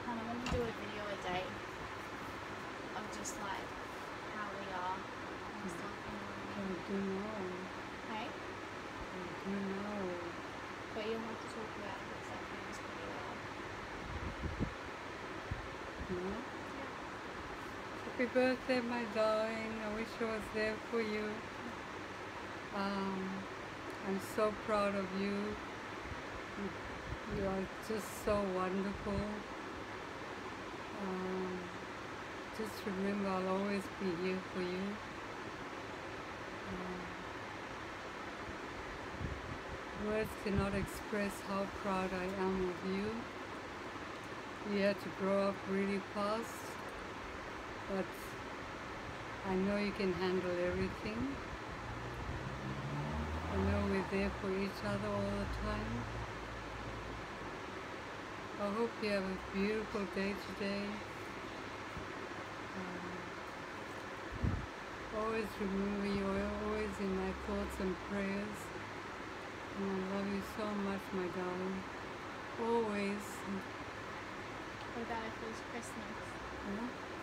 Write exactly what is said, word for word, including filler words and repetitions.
kind of want to do a video a day of just like how we are and stuff. You know what I I mean? do know. Hey? I do know. But you'll have to talk about it because that feels pretty well. Yeah. Yeah. Happy birthday, my darling. I wish I was there for you. Um, I'm so proud of you. You are just so wonderful. Um, just remember, I'll always be here for you. Um, words cannot express how proud I am of you. You had to grow up really fast, but I know you can handle everything. I know we're there for each other all the time. I hope you have a beautiful day today. Um, always remember you are always in my thoughts and prayers. And I love you so much, my darling. Always. What about if it was Christmas? Yeah?